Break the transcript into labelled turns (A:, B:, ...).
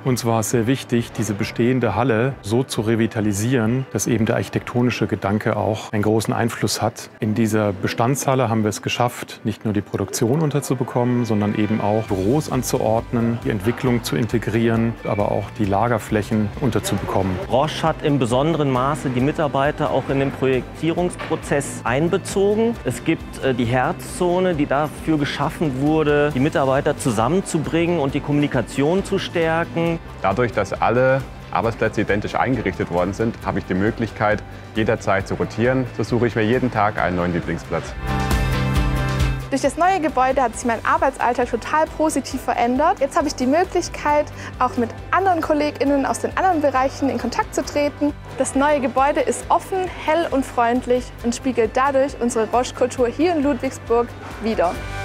A: Uns war es sehr wichtig, diese bestehende Halle so zu revitalisieren, dass eben der architektonische Gedanke auch einen großen Einfluss hat. In dieser Bestandshalle haben wir es geschafft, nicht nur die Produktion unterzubekommen, sondern eben auch Büros anzuordnen, die Entwicklung zu integrieren, aber auch die Lagerflächen unterzubekommen.
B: Roche hat im besonderen Maße die Mitarbeiter auch in den Projektierungsprozess einbezogen. Es gibt die Herzzone, die dafür geschaffen wurde, die Mitarbeiter zusammenzubringen und die Kommunikation zu stärken.
C: Dadurch, dass alle Arbeitsplätze identisch eingerichtet worden sind, habe ich die Möglichkeit, jederzeit zu rotieren. So suche ich mir jeden Tag einen neuen Lieblingsplatz.
D: Durch das neue Gebäude hat sich mein Arbeitsalltag total positiv verändert. Jetzt habe ich die Möglichkeit, auch mit anderen KollegInnen aus den anderen Bereichen in Kontakt zu treten. Das neue Gebäude ist offen, hell und freundlich und spiegelt dadurch unsere Roche-Kultur hier in Ludwigsburg wider.